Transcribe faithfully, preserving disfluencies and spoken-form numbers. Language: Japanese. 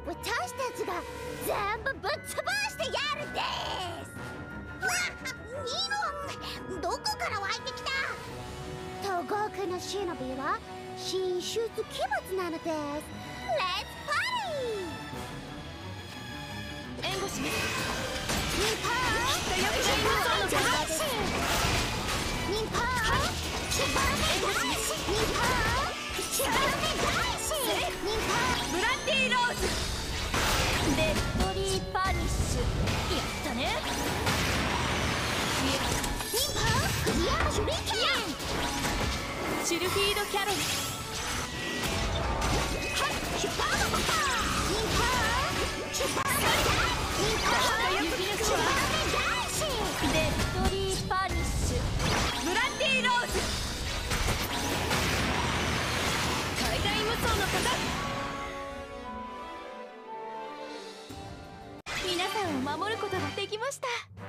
私たちが全部ぶっ潰してやるです。わっ、ニノン、どこから湧いてきた？東国の忍びは神出鬼没なのです。レッツパーティー。援護します。ニンパーよく大魔王の大衆。ニンパーシュバーメン大使。ニンパーシュバーメン大使。ニンパーブラッディローズ。レッドリーパニッシュ。やったね。ニンパークリア手裏剣。シルフィードキャロル。はいシュパードバカー。ニンパーシュパーメン大使。ニンパー指のシュパーメン大使。レッドリーパニッシュ。ブラッディローズ。海外無双の方。皆さんを守ることができました。